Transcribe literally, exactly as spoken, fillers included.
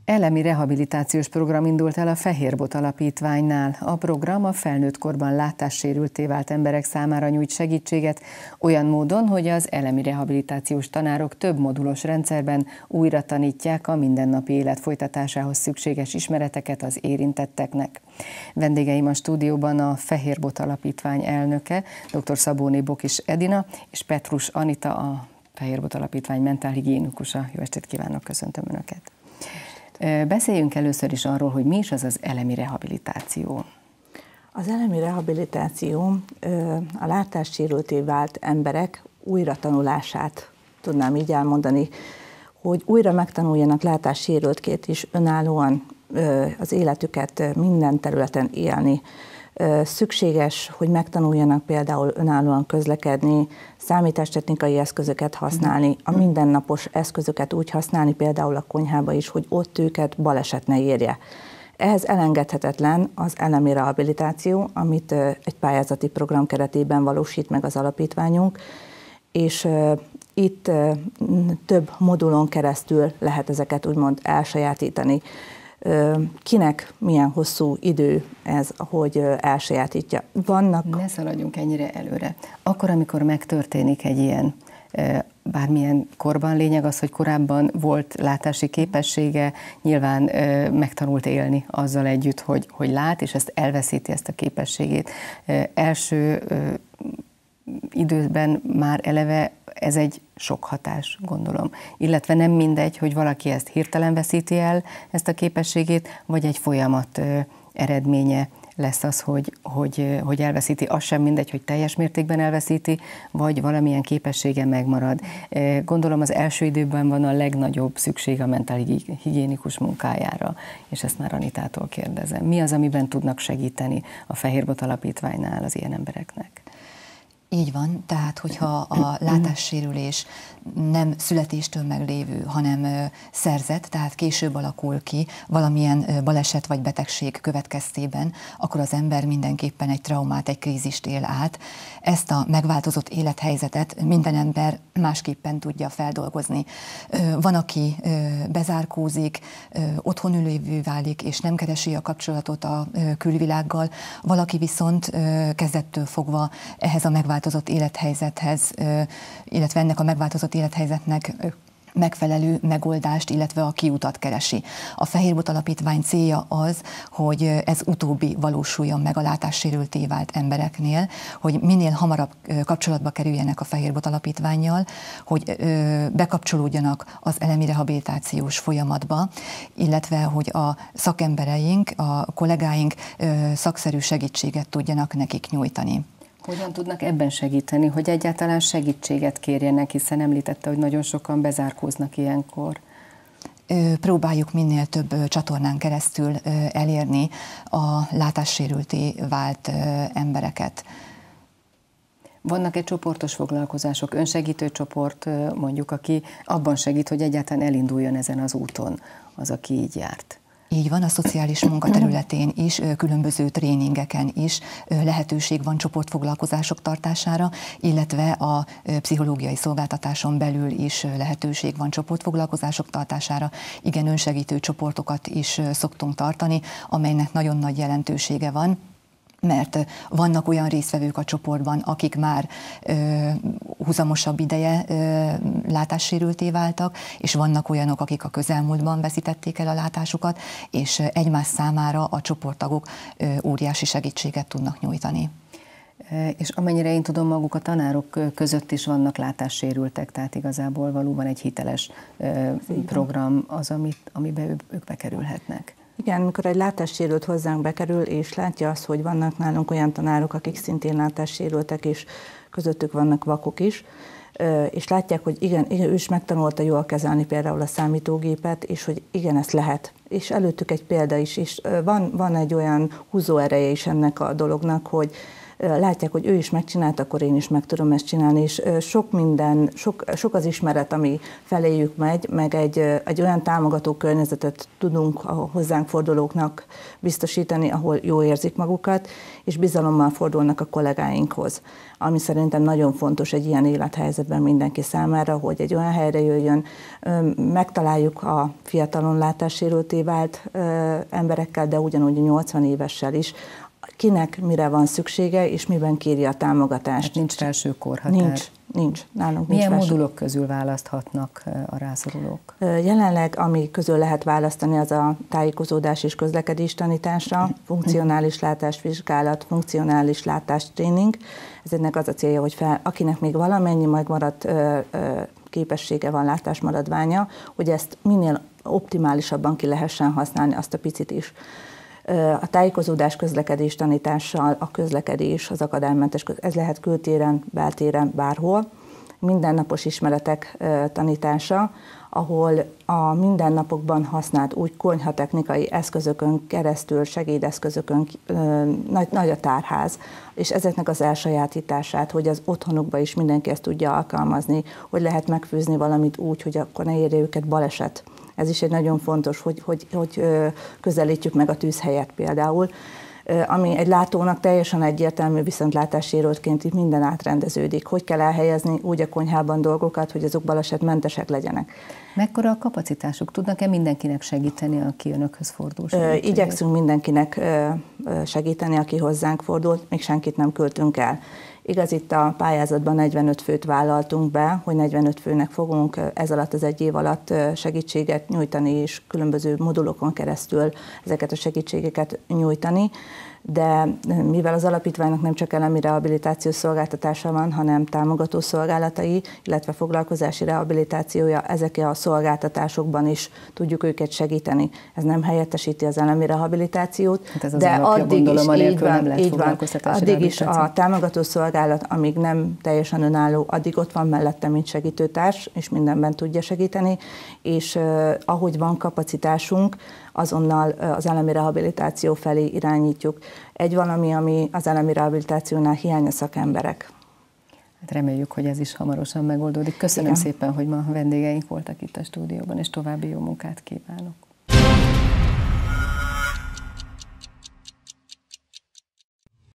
Elemi rehabilitációs program indult el a Fehérbot Alapítványnál. A program a felnőtt korban látássérültté vált emberek számára nyújt segítséget, olyan módon, hogy az elemi rehabilitációs tanárok több modulos rendszerben újra tanítják a mindennapi élet folytatásához szükséges ismereteket az érintetteknek. Vendégeim a stúdióban a Fehérbot Alapítvány elnöke, dr. Szabóné Bokis Edina és Petrus Anita, a Fehérbot Alapítvány mentálhigiénikusa. Jó estét kívánok, köszöntöm Önöket! Beszéljünk először is arról, hogy mi is az az elemi rehabilitáció. Az elemi rehabilitáció a látássérültté vált emberek újratanulását tudnám így elmondani, hogy újra megtanuljanak látássérültként is önállóan az életüket minden területen élni. Szükséges, hogy megtanuljanak például önállóan közlekedni, számítástechnikai eszközöket használni, a mindennapos eszközöket úgy használni, például a konyhába is, hogy ott őket baleset ne érje. Ehhez elengedhetetlen az elemi rehabilitáció, amit egy pályázati program keretében valósít meg az alapítványunk, és itt több modulon keresztül lehet ezeket úgymond elsajátítani. Kinek milyen hosszú idő ez, hogy elsajátítja. Vannak... Ne szaladjunk ennyire előre. Akkor, amikor megtörténik egy ilyen, bármilyen korban, lényeg az, hogy korábban volt látási képessége, nyilván megtanult élni azzal együtt, hogy, hogy lát, és ezt elveszíti, ezt a képességét. Első időben már eleve ez egy sok hatás, gondolom. Illetve nem mindegy, hogy valaki ezt hirtelen veszíti el, ezt a képességét, vagy egy folyamat eredménye lesz az, hogy, hogy, hogy elveszíti. Az sem mindegy, hogy teljes mértékben elveszíti, vagy valamilyen képessége megmarad. Gondolom az első időben van a legnagyobb szükség a mentálhigiénikus munkájára, és ezt már Anitától kérdezem. Mi az, amiben tudnak segíteni a Fehérbot Alapítványnál az ilyen embereknek? Így van, tehát hogyha a látássérülés nem születéstől meglévő, hanem szerzett, tehát később alakul ki valamilyen baleset vagy betegség következtében, akkor az ember mindenképpen egy traumát, egy krízist él át. Ezt a megváltozott élethelyzetet minden ember másképpen tudja feldolgozni. Van, aki bezárkózik, otthonülévő válik, és nem keresi a kapcsolatot a külvilággal, valaki viszont kezdettől fogva ehhez a megváltozott élethelyzethez, illetve ennek a megváltozott élethelyzetnek megfelelő megoldást, illetve a kiutat keresi. A Fehérbot Alapítvány célja az, hogy ez utóbbi valósuljon meg a látássérültté vált embereknél, hogy minél hamarabb kapcsolatba kerüljenek a Fehérbot Alapítvánnyal, hogy bekapcsolódjanak az elemi rehabilitációs folyamatba, illetve hogy a szakembereink, a kollégáink szakszerű segítséget tudjanak nekik nyújtani. Hogyan tudnak ebben segíteni, hogy egyáltalán segítséget kérjenek, hiszen említette, hogy nagyon sokan bezárkóznak ilyenkor? Próbáljuk minél több csatornán keresztül elérni a látássérültté vált embereket. Vannak-e csoportos foglalkozások, önsegítő csoport mondjuk, aki abban segít, hogy egyáltalán elinduljon ezen az úton az, aki így járt? Így van, a szociális munka területén is, különböző tréningeken is lehetőség van csoportfoglalkozások tartására, illetve a pszichológiai szolgáltatáson belül is lehetőség van csoportfoglalkozások tartására. Igen, önsegítő csoportokat is szoktunk tartani, amelynek nagyon nagy jelentősége van, mert vannak olyan résztvevők a csoportban, akik már ö, húzamosabb ideje ö, látássérültté váltak, és vannak olyanok, akik a közelmúltban veszítették el a látásukat, és egymás számára a csoporttagok ö, óriási segítséget tudnak nyújtani. És amennyire én tudom, maguk a tanárok között is vannak látássérültek, tehát igazából valóban egy hiteles ö, program az, amit, amiben ők bekerülhetnek. Igen, amikor egy látássérült hozzánk bekerül, és látja azt, hogy vannak nálunk olyan tanárok, akik szintén látássérültek, és közöttük vannak vakok is, és látják, hogy igen, igen, ő is megtanulta jól kezelni például a számítógépet, és hogy igen, ezt lehet. És előttük egy példa is, és van, van egy olyan húzóereje is ennek a dolognak, hogy látják, hogy ő is megcsinálta, akkor én is meg tudom ezt csinálni, és sok minden, sok, sok az ismeret, ami feléjük megy, meg egy, egy olyan támogató környezetet tudunk a hozzánk fordulóknak biztosítani, ahol jól érzik magukat, és bizalommal fordulnak a kollégáinkhoz. Ami szerintem nagyon fontos egy ilyen élethelyzetben mindenki számára, hogy egy olyan helyre jöjjön, megtaláljuk a fiatalon látássérültté vált emberekkel, de ugyanúgy a nyolcvan évessel is, kinek mire van szüksége, és miben kéri a támogatást. Hát nincs felső korhatár. Nincs, nincs. Nálunk Milyen nincs modulok közül választhatnak a rászorulók? Jelenleg, ami közül lehet választani, az a tájékozódás és közlekedés tanítása, funkcionális látásvizsgálat, funkcionális látástréning. Ezeknek az a célja, hogy fel, akinek még valamennyi megmaradt ö, ö, képessége van, látásmaradványa, hogy ezt minél optimálisabban ki lehessen használni, azt a picit is. A tájékozódás közlekedés tanítással, a közlekedés, az akadálymentes, ez lehet kültéren, beltéren, bárhol, mindennapos ismeretek tanítása, ahol a mindennapokban használt úgy konyhatechnikai eszközökön keresztül, segédeszközökön nagy, nagy a tárház, és ezeknek az elsajátítását, hogy az otthonukba is mindenki ezt tudja alkalmazni, hogy lehet megfőzni valamit úgy, hogy akkor ne érje őket baleset. Ez is egy nagyon fontos, hogy, hogy, hogy közelítjük meg a tűzhelyet például, ami egy látónak teljesen egyértelmű, viszont látássérültként itt minden átrendeződik. Hogy kell elhelyezni úgy a konyhában dolgokat, hogy azok balesetmentesek legyenek. Mekkora a kapacitásuk? Tudnak-e mindenkinek segíteni, aki önökhöz fordul? Igyekszünk mindenkinek segíteni, aki hozzánk fordul, még senkit nem költünk el. Igaz, itt a pályázatban negyvenöt főt vállaltunk be, hogy negyvenöt főnek fogunk ez alatt az egy év alatt segítséget nyújtani, és különböző modulokon keresztül ezeket a segítségeket nyújtani. De mivel az alapítványnak nem csak elemi rehabilitációs szolgáltatása van, hanem támogató szolgálatai, illetve foglalkozási rehabilitációja, ezek a szolgáltatásokban is tudjuk őket segíteni. Ez nem helyettesíti az elemi rehabilitációt, hát ez az de alapja, addig gondolom, is így van, így van, addig is a támogató szolgálat, amíg nem teljesen önálló, addig ott van mellette, mint segítőtárs, és mindenben tudja segíteni, és uh, ahogy van kapacitásunk, azonnal az elemi rehabilitáció felé irányítjuk. Egy valami, ami az elemi rehabilitációnál hiány a szakemberek. Hát reméljük, hogy ez is hamarosan megoldódik. Köszönöm Igen. szépen, hogy ma vendégeink voltak itt a stúdióban, és további jó munkát kívánok.